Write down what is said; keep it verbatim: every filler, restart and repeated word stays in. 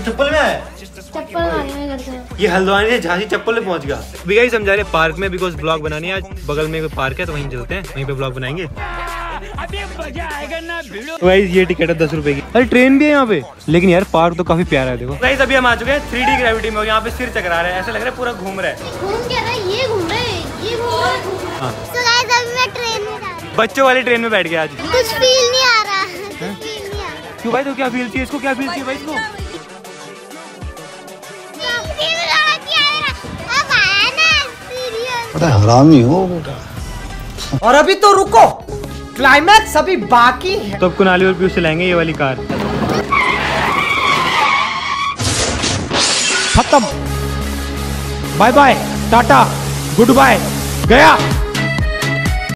चप्पल में आया? चप्पल मारने घर से। ये हल्द्वानी से झांसी चप्पल में पहुंच गया। अभी गाइस हम जा रहे हैं पार्क में, बिकॉज ब्लॉग बनानी है। आज बगल में कोई पार्क है तो वहीं चलते हैं, वहीं पे ब्लॉग बनाएंगे। तो गाइस ये टिकट है दस रुपए की। अरे ट्रेन भी है यहाँ पे, लेकिन यार पार्क तो काफी प्यारा है। देखो गाइस अभी हम आ चुके हैं थ्री डी ग्रेविटी में। यहाँ पे सिर चकरा रहा है, ऐसा लग रहा है पूरा घूम रहा है। घूम क्या रहा है? ये घूम रहा है, ये घूम रहा है। हाँ। तो गाइस अभी मैं ट्रेन में जा रहा हूँ। बच्चों वाली ट्रेन में बैठ गया आज। कुछ फील नहीं आ रहा, कुछ फील नहीं आ रहा। क्यों भाई? तो क्या फील चाहिए इसको? क्या फील चाहिए भाई इसको? बड़ा हरामी हो बेटा। और अभी तो रुको, क्लाइमैक्स अभी बाकी है। तो अब कुनाली और पीयूष चलाएंगे ये वाली कार। खत्म, bye bye, tata, good bye, गया।